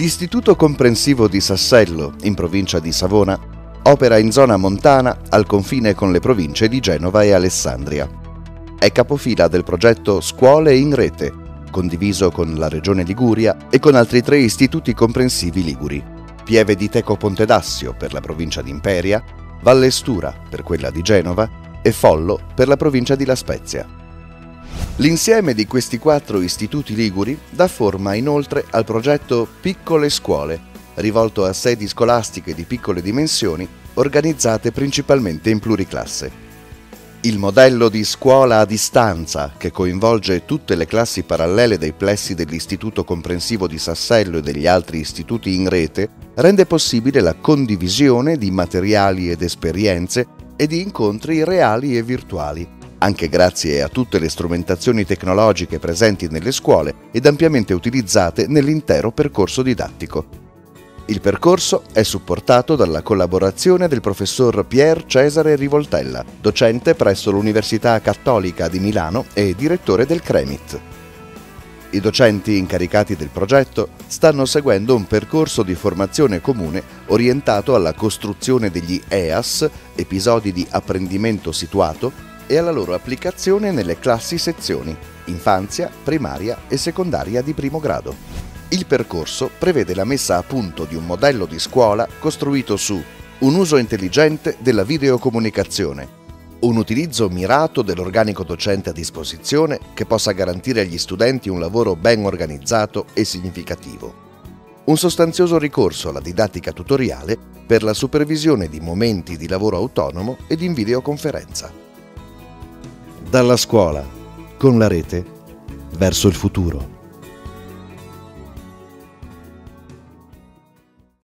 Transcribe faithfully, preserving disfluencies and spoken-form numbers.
L'Istituto Comprensivo di Sassello, in provincia di Savona, opera in zona montana al confine con le province di Genova e Alessandria. È capofila del progetto Scuole in Rete, condiviso con la Regione Liguria e con altri tre istituti comprensivi liguri: Pieve di Teco Pontedasio per la provincia di Imperia, Valle Stura per quella di Genova e Follo per la provincia di La Spezia. L'insieme di questi quattro istituti liguri dà forma inoltre al progetto Piccole Scuole, rivolto a sedi scolastiche di piccole dimensioni, organizzate principalmente in pluriclasse. Il modello di scuola a distanza, che coinvolge tutte le classi parallele dei plessi dell'Istituto Comprensivo di Sassello e degli altri istituti in rete, rende possibile la condivisione di materiali ed esperienze e di incontri reali e virtuali, anche grazie a tutte le strumentazioni tecnologiche presenti nelle scuole ed ampiamente utilizzate nell'intero percorso didattico. Il percorso è supportato dalla collaborazione del professor Pier Cesare Rivoltella, docente presso l'Università Cattolica di Milano e direttore del CREMIT. I docenti incaricati del progetto stanno seguendo un percorso di formazione comune orientato alla costruzione degli E A S, episodi di apprendimento situato, e alla loro applicazione nelle classi-sezioni, infanzia, primaria e secondaria di primo grado. Il percorso prevede la messa a punto di un modello di scuola costruito su un uso intelligente della videocomunicazione, un utilizzo mirato dell'organico docente a disposizione che possa garantire agli studenti un lavoro ben organizzato e significativo, un sostanzioso ricorso alla didattica tutoriale per la supervisione di momenti di lavoro autonomo ed in videoconferenza. Dalla scuola, con la rete, verso il futuro.